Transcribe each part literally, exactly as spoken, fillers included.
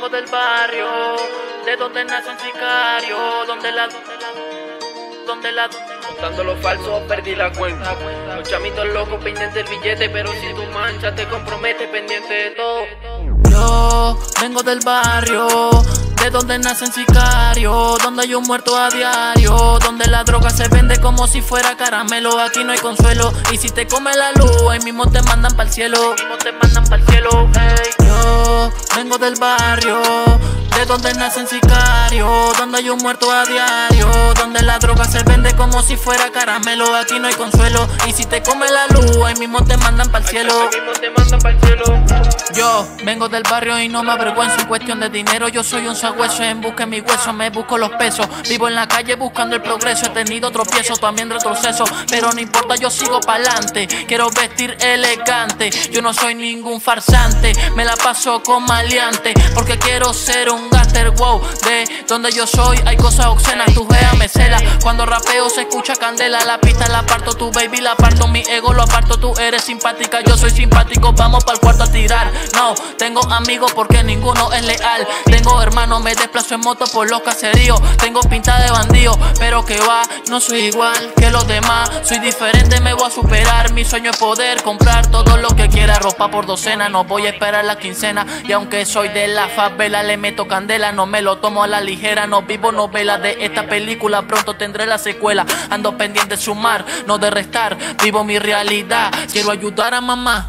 vengo del barrio, de donde nacen sicarios, donde la, donde la, contando lo falso, perdí la cuenta. Los chamitos locos pendientes del billete, pero si tú manchas te comprometes pendiente de todo. Yo vengo del barrio, de donde nacen sicarios, donde hay un muerto a diario, donde la droga se vende como si fuera caramelo. Aquí no hay consuelo, y si te come la luz, ahí mismo te mandan pa'l cielo. Mismo te mandan pa'l cielo, ey. Yo vengo del barrio, de donde nacen sicarios, donde hay un muerto a diario, donde la droga se vende como si fuera caramelo. Aquí no hay consuelo, y si te come la luz, ahí mismo te mandan pa'l cielo. Ahí mismo te mandan pa'l cielo. Yo vengo del barrio y no me avergüenzo en cuestión de dinero. Yo soy un sagüeso, en busca de mi hueso me busco los pesos. Vivo en la calle buscando el progreso, he tenido tropiezos, también retroceso, pero no importa, yo sigo pa'lante. Quiero vestir elegante, yo no soy ningún farsante. Me la paso con maleante, porque quiero ser un gaster, wow. De donde yo soy hay cosas obscenas, tu gea me cela. Cuando rapeo se escucha candela, la pista la parto, tu baby la parto, mi ego lo aparto. Tú eres simpática, yo soy simpático, vamos pa'l cuarto a tirar. No, tengo amigos porque ninguno es leal. Tengo hermanos, me desplazo en moto por los caseríos. Tengo pinta de bandido, pero que va, no soy igual que los demás. Soy diferente, me voy a superar. Mi sueño es poder comprar todo lo que quiera. Ropa por docena, no voy a esperar la quincena. Y aunque soy de la favela, le meto candela. No me lo tomo a la ligera, no vivo novelas de esta película. Pronto tendré la secuela. Ando pendiente de sumar, no de restar. Vivo mi realidad, quiero ayudar a mamá.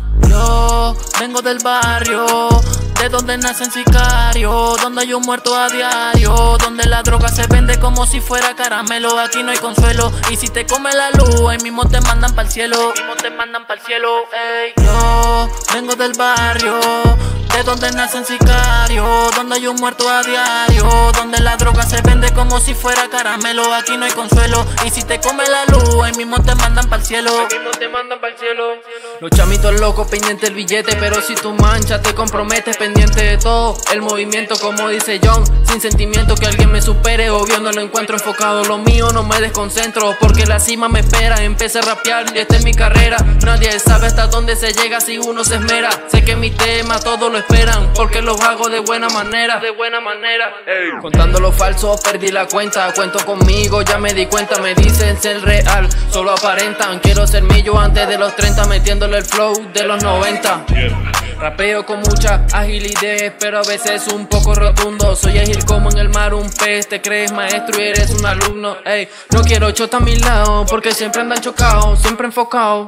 Yo vengo del barrio, de donde nacen sicarios, donde hay un muerto a diario, donde la droga se vende como si fuera caramelo. Aquí no hay consuelo, y si te come la luz, ahí mismo te mandan pa'l cielo. Ahí mismo te mandan pa'l cielo, ey. Yo vengo del barrio, de donde nacen sicarios, donde hay un muerto a diario, donde la droga se vende como si fuera caramelo. Aquí no hay consuelo, y si te come la luz, ahí mismo te mandan pa'l cielo. Ahí mismo te mandan pa'l cielo. Los chamitos locos pendientes del billete, pero si tú manchas te comprometes pendiente de todo. El movimiento como dice John, sin sentimiento que alguien me supere. Obvio no lo encuentro enfocado, lo mío no me desconcentro, porque la cima me espera. Empecé a rapear y esta es mi carrera. Nadie sabe hasta dónde se llega si uno se esmera. Sé que mi tema todos lo esperan, porque los hago de buena manera. De buena manera, ey. Contando lo falso, perdí la cuenta. Cuento conmigo, ya me di cuenta. Me dicen ser real, solo aparentan. Quiero ser millo antes de los treinta, metiéndole el flow de los noventa. Rapeo con mucha agilidad, pero a veces un poco rotundo. Soy ágil como en el mar un pez. Te crees maestro y eres un alumno, ey. No quiero chota a mi lado, porque siempre andan chocados, siempre enfocados.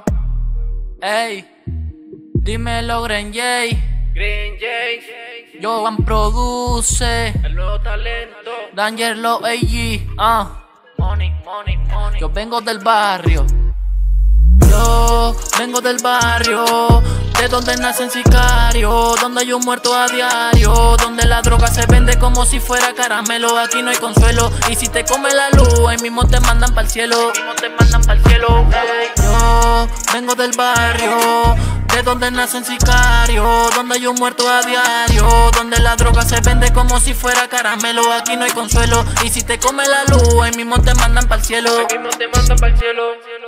Ey, dímelo Green J, Green J, Jovan produce, el nuevo talento. Dangerlo A G, ah. Money, money, money. Yo vengo del barrio, yo vengo del barrio, de donde nacen sicarios, donde hay un muerto a diario, donde la droga se vende como si fuera caramelo. Aquí no hay consuelo, y si te come la luz, ahí mismo te mandan pa'l cielo. Ahí mismo te mandan pa'l cielo, ey. Yo vengo del barrio, de donde nacen sicarios, donde hay un muerto a diario, donde la droga se vende como si fuera caramelo. Aquí no hay consuelo, y si te come la luz, ahí mismo te mandan pa'l cielo. Ahí mismo te mandan pa'l cielo.